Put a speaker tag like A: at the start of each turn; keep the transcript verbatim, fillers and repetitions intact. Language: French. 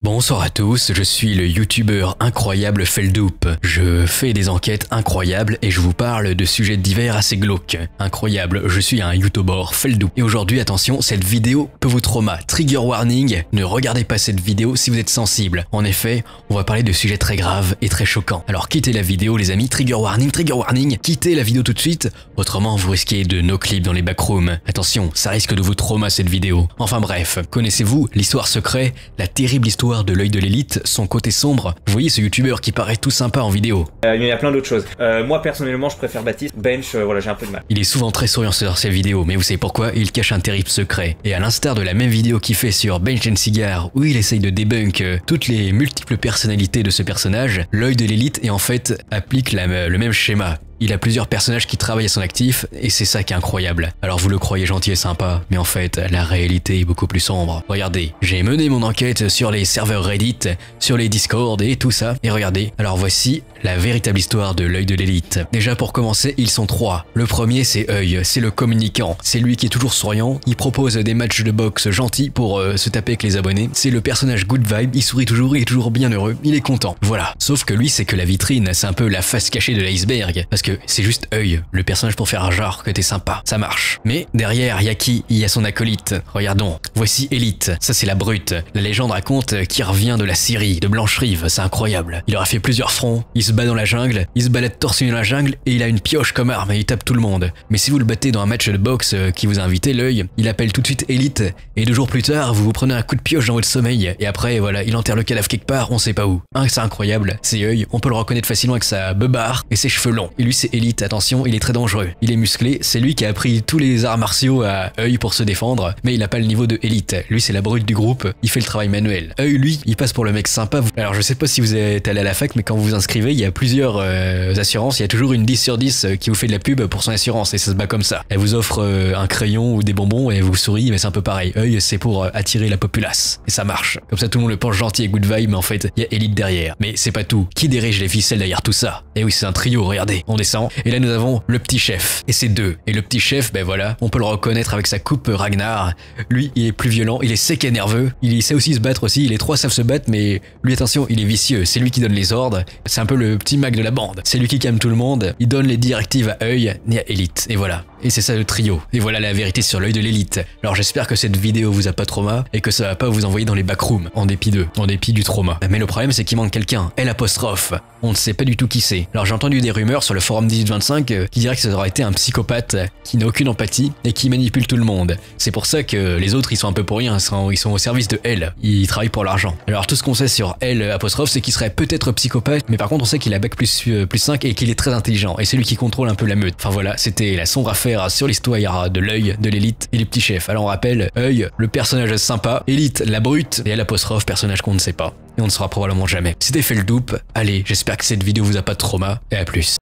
A: Bonsoir à tous, je suis le youtubeur incroyable Feldup. Je fais des enquêtes incroyables et je vous parle de sujets divers assez glauques. Incroyable, je suis un youtubeur Feldup. Et aujourd'hui, attention, cette vidéo peut vous trauma. Trigger warning, ne regardez pas cette vidéo si vous êtes sensible. En effet, on va parler de sujets très graves et très choquants. Alors quittez la vidéo les amis, trigger warning, trigger warning, quittez la vidéo tout de suite, autrement vous risquez de no clips dans les backrooms. Attention, ça risque de vous trauma cette vidéo. Enfin bref, connaissez-vous l'histoire secrète, la terrible histoire de l'œil de l'élite, son côté sombre? Vous voyez ce youtubeur qui paraît tout sympa en vidéo.
B: Euh, il y a plein d'autres choses. Euh, moi personnellement je préfère Baptiste. Bench, euh, voilà, j'ai un peu de mal.
A: Il est souvent très souriant sur ses vidéos, mais vous savez pourquoi? Il cache un terrible secret. Et à l'instar de la même vidéo qu'il fait sur Bench and Cigar, où il essaye de débunk euh, toutes les multiples personnalités de ce personnage, l'œil de l'élite et en fait applique la, le même schéma. Il a plusieurs personnages qui travaillent à son actif et c'est ça qui est incroyable. Alors vous le croyez gentil et sympa, mais en fait, la réalité est beaucoup plus sombre. Regardez, j'ai mené mon enquête sur les serveurs Reddit, sur les Discord et tout ça. Et regardez, alors voici la véritable histoire de l'œil de l'élite. Déjà pour commencer, ils sont trois. Le premier c'est œil, c'est le communicant. C'est lui qui est toujours souriant, il propose des matchs de boxe gentils pour euh, se taper avec les abonnés. C'est le personnage good vibe, il sourit toujours, il est toujours bien heureux, il est content. Voilà. Sauf que lui c'est que la vitrine, c'est un peu la face cachée de l'iceberg. Parce que c'est juste œil, le personnage pour faire un genre que t'es sympa, ça marche. Mais derrière, il y a qui? Il y a son acolyte. Regardons, voici Elite, ça c'est la brute. La légende raconte qu'il revient de la Syrie, de Blancherive, c'est incroyable. Il aura fait plusieurs fronts, il se bat dans la jungle, il se balade torse nu dans la jungle et il a une pioche comme arme et il tape tout le monde. Mais si vous le battez dans un match de boxe qui vous a invité, l'œil, il appelle tout de suite Elite et deux jours plus tard, vous vous prenez un coup de pioche dans votre sommeil et après, voilà, il enterre le cadavre quelque part, on sait pas où. Hein, c'est incroyable, c'est œil, on peut le reconnaître facilement avec sa beubare et ses cheveux longs. Et lui, c'est Elite, attention, il est très dangereux. Il est musclé, c'est lui qui a appris tous les arts martiaux à œil pour se défendre, mais il n'a pas le niveau de Elite. Lui, c'est la brute du groupe, il fait le travail manuel. œil, lui, il passe pour le mec sympa. Alors, je sais pas si vous êtes allé à la fac, mais quand vous vous inscrivez, il y a plusieurs euh, assurances, il y a toujours une dix sur dix qui vous fait de la pub pour son assurance, et ça se bat comme ça. Elle vous offre euh, un crayon ou des bonbons, et elle vous sourit, mais c'est un peu pareil. œil, c'est pour euh, attirer la populace. Et ça marche. Comme ça, tout le monde le pense gentil et good vibe, mais en fait, il y a Elite derrière. Mais c'est pas tout. Qui dirige les ficelles derrière tout ça? Et oui, c'est un trio, regardez. On descend. Et là, nous avons le petit chef. Et c'est deux. Et le petit chef, ben voilà, on peut le reconnaître avec sa coupe Ragnar. Lui, il est plus violent, il est sec et nerveux. Il sait aussi se battre aussi. Les trois savent se battre, mais lui, attention, il est vicieux. C'est lui qui donne les ordres. C'est un peu le petit Mac de la bande. C'est lui qui calme tout le monde. Il donne les directives à œil et à Elite. Et voilà. Et c'est ça le trio. Et voilà la vérité sur l'œil de l'élite. Alors j'espère que cette vidéo vous a pas trauma et que ça va pas vous envoyer dans les backrooms, en dépit d'eux, en dépit du trauma. Mais le problème c'est qu'il manque quelqu'un, L apostrophe. On ne sait pas du tout qui c'est. Alors j'ai entendu des rumeurs sur le forum dix-huit vingt-cinq euh, qui diraient que ça aurait été un psychopathe qui n'a aucune empathie et qui manipule tout le monde. C'est pour ça que les autres ils sont un peu pour rien, ils sont, ils sont au service de L. Ils travaillent pour l'argent. Alors tout ce qu'on sait sur L apostrophe c'est qu'il serait peut-être psychopathe, mais par contre on sait qu'il a bac plus, euh, plus cinq et qu'il est très intelligent. Et c'est lui qui contrôle un peu la meute. Enfin voilà, c'était la sombre affaire sur l'histoire de l'œil, de l'élite et les petits chefs. Alors on rappelle, œil, le personnage sympa, élite, la brute, et l'apostrophe, personnage qu'on ne sait pas. Et on ne saura probablement jamais. C'était Feldup, allez, j'espère que cette vidéo vous a pas de trauma, et à plus.